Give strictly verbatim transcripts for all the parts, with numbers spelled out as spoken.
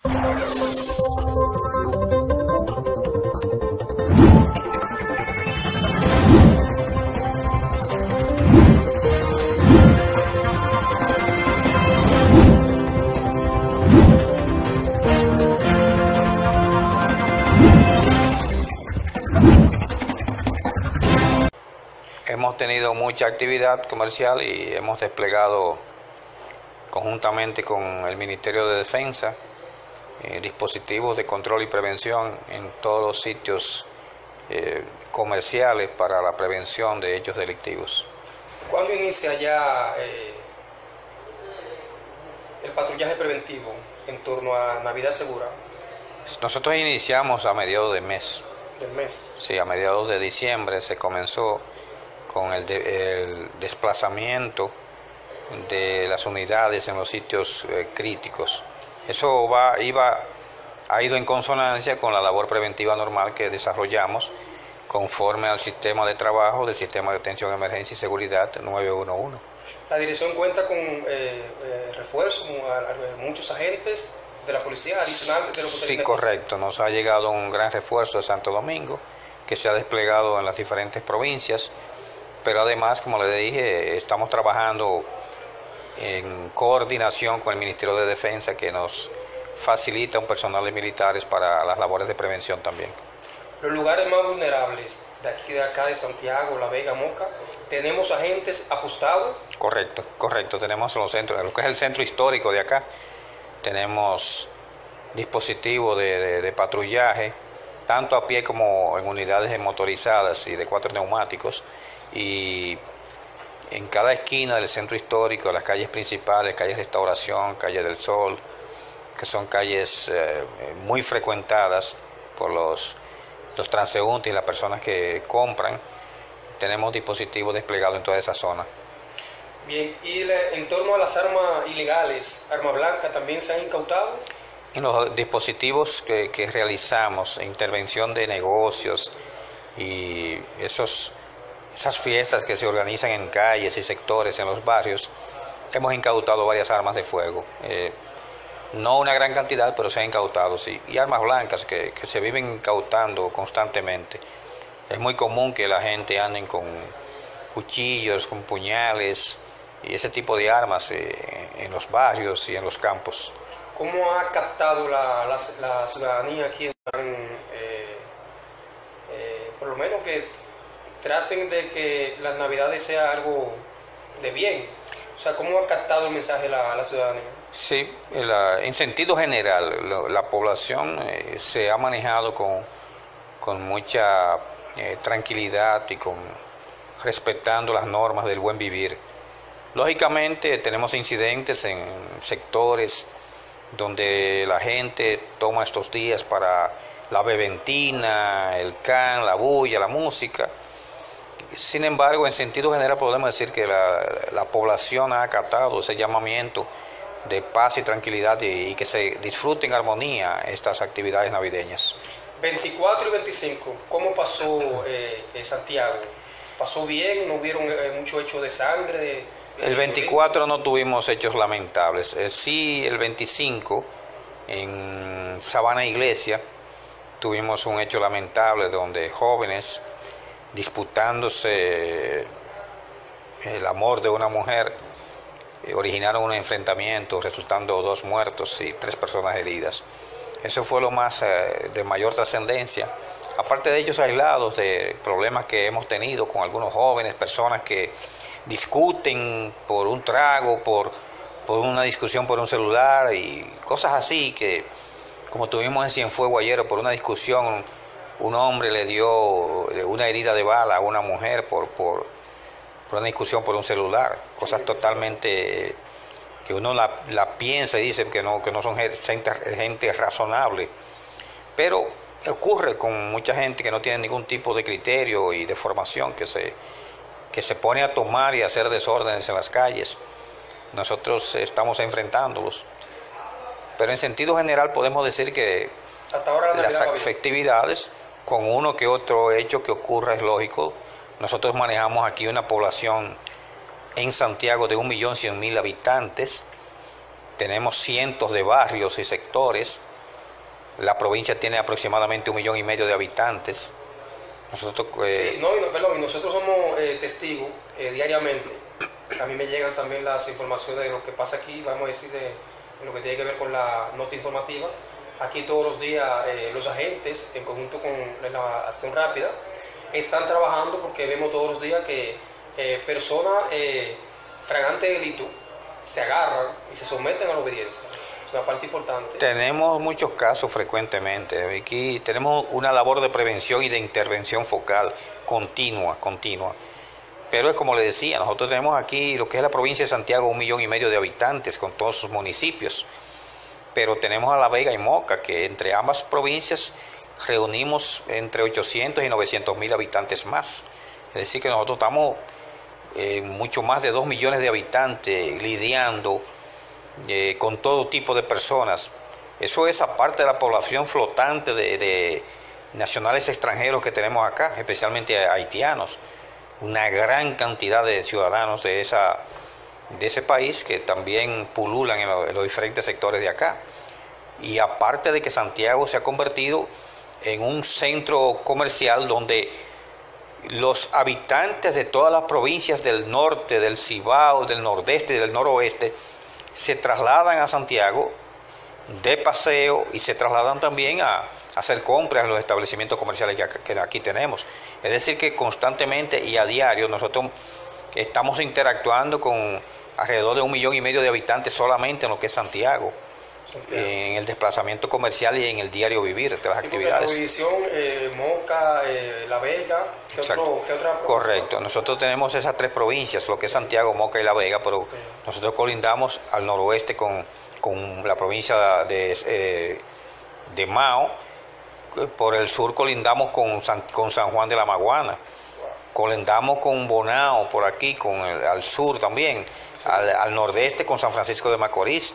Hemos tenido mucha actividad comercial y hemos desplegado conjuntamente con el Ministerio de Defensa eh, dispositivos de control y prevención en todos los sitios eh, comerciales para la prevención de hechos delictivos. ¿Cuándo inicia ya eh, el patrullaje preventivo en torno a Navidad Segura? Nosotros iniciamos a mediados de mes. Del mes. Sí, a mediados de diciembre se comenzó con el, de, el desplazamiento de las unidades en los sitios eh, críticos. Eso va, iba, ha ido en consonancia con la labor preventiva normal que desarrollamos conforme al sistema de trabajo del Sistema de Atención, Emergencia y Seguridad nueve uno uno. La dirección cuenta con eh, eh, refuerzos, muchos agentes de la policía adicional de lo que Sí, correcto. Nos ha llegado un gran refuerzo de Santo Domingo que se ha desplegado en las diferentes provincias. Pero además, como le dije, estamos trabajando en coordinación con el Ministerio de Defensa, que nos facilita un personal de militares para las labores de prevención también. Los lugares más vulnerables de aquí, de acá, de Santiago, La Vega, Moca, ¿tenemos agentes apostados? Correcto, correcto. Tenemos los centros, lo que es el centro histórico de acá, tenemos dispositivos de, de, de patrullaje, tanto a pie como en unidades motorizadas y de cuatro neumáticos. Y en cada esquina del centro histórico, las calles principales, calle Restauración, calle del Sol, que son calles eh, muy frecuentadas por los, los transeúntes y las personas que compran, tenemos dispositivos desplegados en toda esa zona. Bien, y le, en torno a las armas ilegales, arma blanca, ¿también se han incautado? En los dispositivos que, que realizamos, intervención de negocios y esos... esas fiestas que se organizan en calles y sectores, en los barrios, hemos incautado varias armas de fuego. Eh, no una gran cantidad, pero se han incautado, sí. Y armas blancas que, que se viven incautando constantemente. Es muy común que la gente ande con cuchillos, con puñales y ese tipo de armas eh, en los barrios y en los campos. ¿Cómo ha captado la, la, la ciudadanía aquí en, eh, eh, por lo menos que traten de que las Navidades sea algo de bien? O sea, ¿cómo ha captado el mensaje la, la ciudadanía? Sí, la, en sentido general, la, la población eh, se ha manejado con, con mucha eh, tranquilidad y con respetando las normas del buen vivir. Lógicamente tenemos incidentes en sectores donde la gente toma estos días para la beventina, el can, la bulla, la música. Sin embargo, en sentido general podemos decir que la, la población ha acatado ese llamamiento de paz y tranquilidad y, y que se disfrute en armonía estas actividades navideñas. veinticuatro y veinticinco, ¿cómo pasó eh, eh, Santiago? ¿Pasó bien? ¿No hubieron eh, muchos hechos de sangre? De, de el veinticuatro no tuvimos hechos lamentables. Eh, sí, el veinticinco, en Sabana Iglesia, tuvimos un hecho lamentable donde jóvenes disputándose el amor de una mujer, eh, originaron un enfrentamiento, resultando dos muertos y tres personas heridas. Eso fue lo más eh, de mayor trascendencia. Aparte de hechos aislados, de problemas que hemos tenido con algunos jóvenes, personas que discuten por un trago, por, por una discusión por un celular y cosas así, que como tuvimos en Cienfuegos ayer, por una discusión, un hombre le dio una herida de bala a una mujer por, por, por una discusión por un celular. Cosas totalmente que uno la, la piensa y dice que no, que no son gente, gente razonable. Pero ocurre con mucha gente que no tiene ningún tipo de criterio y de formación, que se, que se pone a tomar y a hacer desórdenes en las calles. Nosotros estamos enfrentándolos. Pero en sentido general podemos decir que hasta ahora la las festividades, con uno que otro hecho que ocurra, es lógico. Nosotros manejamos aquí una población en Santiago de un millón cien mil habitantes. Tenemos cientos de barrios y sectores La provincia tiene aproximadamente un millón y medio de habitantes. Nosotros, eh... sí, no, no, perdón, y nosotros somos eh, testigos eh, diariamente. A mí me llegan también las informaciones de lo que pasa aquí, vamos a decir, de, de lo que tiene que ver con la nota informativa. Aquí todos los días eh, los agentes, en conjunto con la acción rápida, están trabajando porque vemos todos los días que eh, personas eh, fragantes de delito se agarran y se someten a la obediencia. Es una parte importante. Tenemos muchos casos frecuentemente. Aquí tenemos una labor de prevención y de intervención focal continua, continua. Pero es como le decía, nosotros tenemos aquí lo que es la provincia de Santiago, un millón y medio de habitantes con todos sus municipios. Pero tenemos a La Vega y Moca, que entre ambas provincias reunimos entre ochocientos y novecientos mil habitantes más. Es decir, que nosotros estamos eh, mucho más de dos millones de habitantes lidiando eh, con todo tipo de personas. Eso es aparte de la población flotante de, de nacionales extranjeros que tenemos acá, especialmente haitianos. Una gran cantidad de ciudadanos de, esa, de ese país que también pululan en, lo, en los diferentes sectores de acá. Y aparte de que Santiago se ha convertido en un centro comercial donde los habitantes de todas las provincias del norte, del Cibao, del nordeste y del noroeste se trasladan a Santiago de paseo y se trasladan también a hacer compras en los establecimientos comerciales que aquí tenemos. Es decir, que constantemente y a diario nosotros estamos interactuando con alrededor de un millón y medio de habitantes solamente en lo que es Santiago, Santiago. En el desplazamiento comercial y en el diario vivir de las sí, actividades. La División, eh, Moca, eh, La Vega, ¿qué, otro, ¿qué otra provincia? Correcto, nosotros tenemos esas tres provincias, lo que es Santiago, Moca y La Vega, pero okay. Nosotros colindamos al noroeste con, con la provincia de, eh, de Mao. Por el sur colindamos con San, con San Juan de la Maguana, colindamos con Bonao por aquí, con el, al sur también, sí. al, al nordeste con San Francisco de Macorís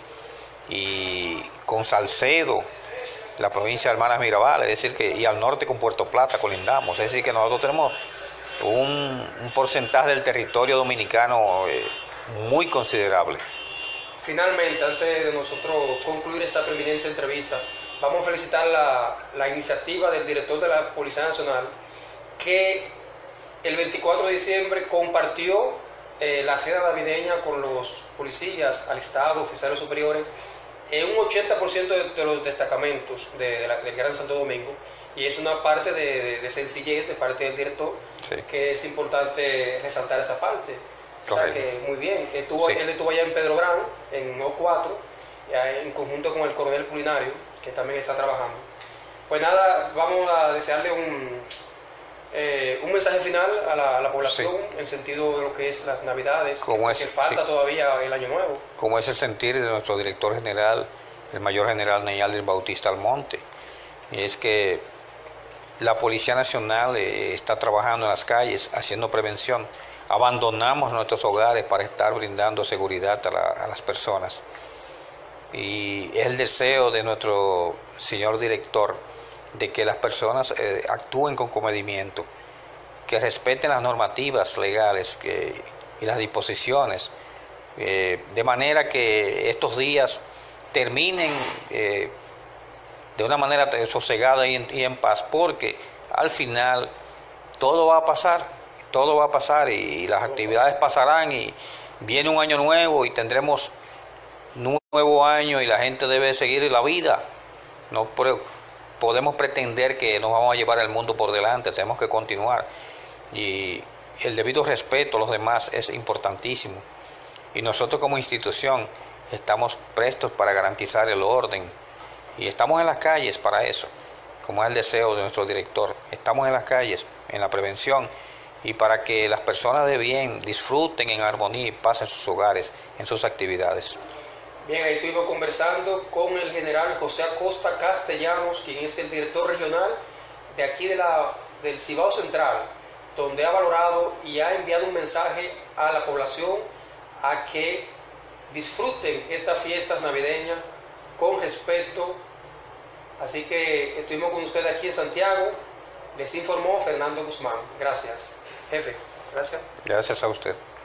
y con Salcedo, la provincia de Hermanas Mirabal, es decir que, y al norte con Puerto Plata colindamos, es decir que nosotros tenemos un, un porcentaje del territorio dominicano eh, muy considerable. Finalmente, antes de nosotros concluir esta preeminente entrevista, vamos a felicitar la, la iniciativa del director de la Policía Nacional, que el veinticuatro de diciembre compartió eh, la cena navideña con los policías, alistados, oficiales superiores, en un ochenta por ciento de, de los destacamentos de, de la, del Gran Santo Domingo, y es una parte de, de, de sencillez de parte del director, sí. Que es importante resaltar esa parte. O sea, que muy bien, estuvo, sí. Él estuvo allá en Pedro Brán, en O cuatro, en conjunto con el coronel Culinario, que también está trabajando. Pues nada, vamos a desearle un, eh, un mensaje final a la, a la población, sí. En sentido de lo que es las Navidades, que, es, que falta sí. Todavía el Año Nuevo. Como es el sentir de nuestro director general, el mayor general Neyaldir Bautista Almonte, y es que la Policía Nacional eh, está trabajando en las calles, haciendo prevención. Abandonamos nuestros hogares para estar brindando seguridad a, la, a las personas. Y es el deseo de nuestro señor director de que las personas eh, actúen con comedimiento, que respeten las normativas legales que, y las disposiciones, eh, de manera que estos días terminen eh, de una manera sosegada y en, y en paz, porque al final todo va a pasar. Todo va a pasar y las actividades pasarán y viene un año nuevo y tendremos un nuevo año y la gente debe seguir la vida. No podemos pretender que nos vamos a llevar el mundo por delante, tenemos que continuar. Y el debido respeto a los demás es importantísimo. Y nosotros como institución estamos prestos para garantizar el orden. Y estamos en las calles para eso, como es el deseo de nuestro director. Estamos en las calles, en la prevención, y para que las personas de bien disfruten en armonía y paz en sus hogares, en sus actividades. Bien, ahí estuvimos conversando con el general José Acosta Castellanos, quien es el director regional de aquí de la, del Cibao Central, donde ha valorado y ha enviado un mensaje a la población a que disfruten estas fiestas navideñas con respeto. Así que estuvimos con ustedes aquí en Santiago. Les informó Fernando Guzmán. Gracias. Jefe, gracias. Gracias a usted.